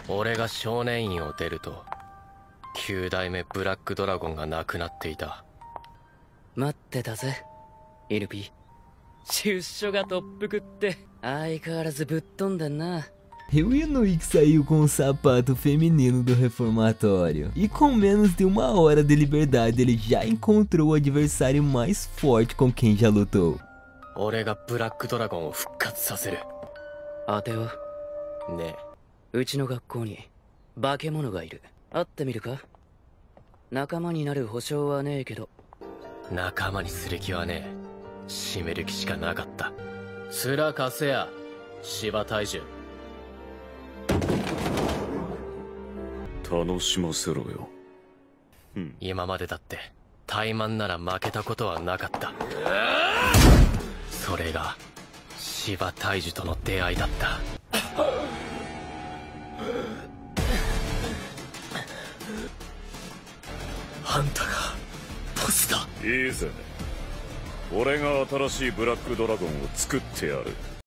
俺が少年院を出ると9代目ブラックドラゴンが亡くなっていた。 待ってたぜイルピー。出所が特服って相変わらずぶっ飛んでんな。 Eu Inuit saiu com o sapato feminino do reformatório, e com menos de uma hora de liberdade ele já encontrou o adversário mais forte com quem já lutou. 俺がブラックドラゴンを復活させる。 当てはねうちの学校に化け物がいる。会ってみるか。仲間になる保証はねえけど。 え、仲間にする気はねえ。締める気しかなかった。面貸せや芝大樹。 楽しませろよ。 今までだって怠慢なら負けたことはなかった。それが芝大樹との出会いだった。あんたがボスだ。 いいぜ、俺が新しいブラックドラゴンを作ってやる。